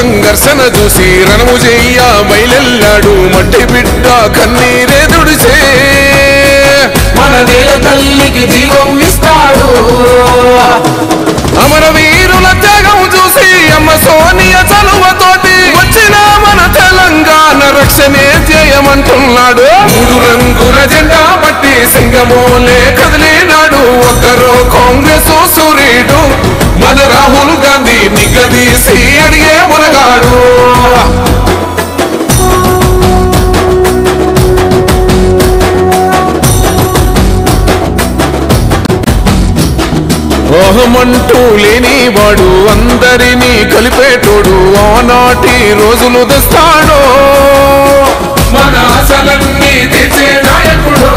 సంఘర్షణ చూసి రణము చెయ్య మైలెల్లాడు మట్టి బిడ్డ కన్నీరే దుడిచే మన నేల తల్లికి జీవం ఇస్తాడు అమరవీరుల త్యాగం చూసి అమ్మ సోనియ చలువతోటి వచ్చిన మన తెలంగాణ రక్షణే ధ్యేయమంటున్నాడు మూడు రంగుల జెండా పట్టి సింగమోలే కదిలినాడు ఒక్కరో కాంగ్రెస్ సూర్యుడు మన రాహుల్ గాంధీ నిగదీసి అడిగే మునగాడు ఓహమంటూ లేనివాడు అందరినీ కలిపేటోడు ఆనాటి రోజులు తెస్తాడు మన ఆశలన్నీ తెచ్చే నాయకుడు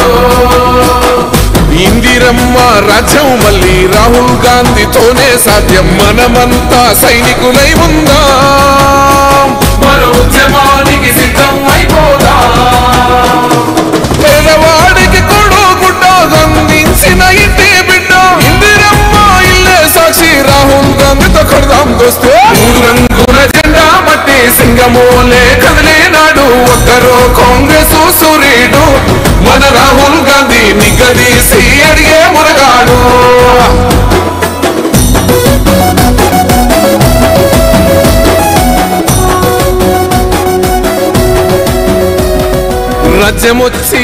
ఇందిరమ్మ రాజ్యం మళ్ళీ రాహుల్ గాంధీతోనే సాధ్యం మనమంతా సైనికులై ఉందాం మన ఉద్యమానికి సిద్ధం అయిపోదా పేదవాడికి కొడు గుడ్డ అందించిన ఇంటి బిడ్డ ఇందిరమ్మ ఇల్లే సాక్షి రాహుల్ గాంధీతో కొడదాం దోస్తే మూడు రంగుల జెండా పట్టి సింగమోలే కదిలినాడు ఒక్కరో కాంగ్రెస్ సూర్యుడు మన రాహుల్ గాంధీ నిగదీసి అడిగే మునగాడు రాజ్యమొచ్చి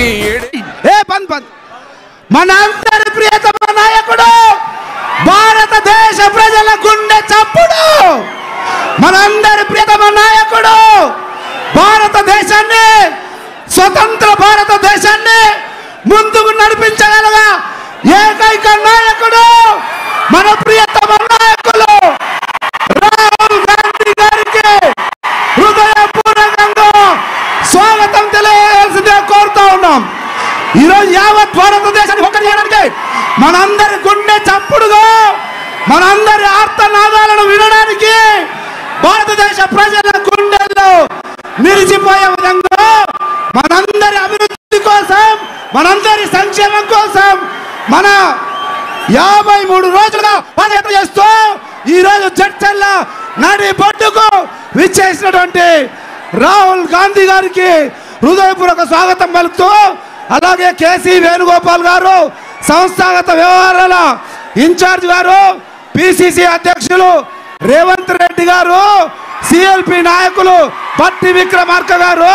మనందరి ప్రియతమ నాయకుడు భారతదేశ ప్రజల గుండె చప్పుడు మనందరి ప్రియతమ నాయకుడు భారతదేశాన్ని స్వతంత్ర భారతదేశాన్ని ముందుకు నడిపించగల ఏకైక నాయకుడు మన ప్రియతమ నాయకులు రాహుల్ గాంధీ గారికి హృదయపూర్వకంగా స్వాగతం తెలియజేయాల్సిందిగా కోరుతా ఉన్నాం. ఈరోజు యావత్ భారతదేశాన్ని ఒకటి చేయడానికి మనందరి గుండె చప్పుడుగా మనందరి ఆర్తనాదాలను వినడానికి భారతదేశ ప్రజల గుండెల్లో నిలిచిపోయే విధంగా మనందరి అభివృద్ధి కోసం మనందరి సంక్షేమం కోసం మన 53 రోజులుగా పాదయాత్ర చేస్తూ ఈరోజు చర్చల్ల నడి బొడ్డుకు విచ్చేసినటువంటి రాహుల్ గాంధీ గారికి హృదయపూర్వక స్వాగతం పలుకుతూ అలాగే కేసీ వేణుగోపాల్ గారు సంస్థాగత వ్యవహారాల ఇన్ఛార్జ్ గారు పిసిసి అధ్యక్షులు రేవంత్ రెడ్డి గారు సిఎల్పి నాయకులు పట్టి విక్రమార్క గారు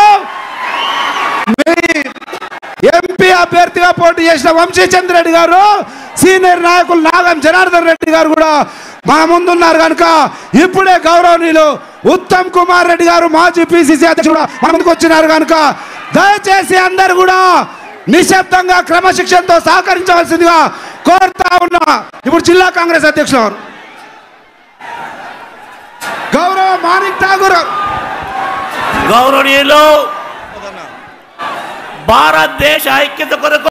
ఎంపీ అభ్యర్థిగా పోటీ చేసిన వంశీచంద్ర రెడ్డి గారు సీనియర్ నాయకులు నాగం జనార్దన్ రెడ్డి గారు కూడా మన ముందున్నారు కనుక ఇప్పుడే గౌరవనీయులు ఉత్తమ్ కుమార్ రెడ్డి గారు మాజీ పిసిసి అధ్యక్షుడు మన ముందుకు వచ్చినారు కనుక దయచేసి అందరు కూడా నిశ్శబ్దంగా క్రమశిక్షణతో సహకరించవలసిందిగా కోరుతా ఉన్నా. ఇప్పుడు జిల్లా కాంగ్రెస్ అధ్యక్షులు గౌరవ మాణిక్ ఠాగూర్ గౌరవనీయులు భారతదేశ ఐక్యత కొరకు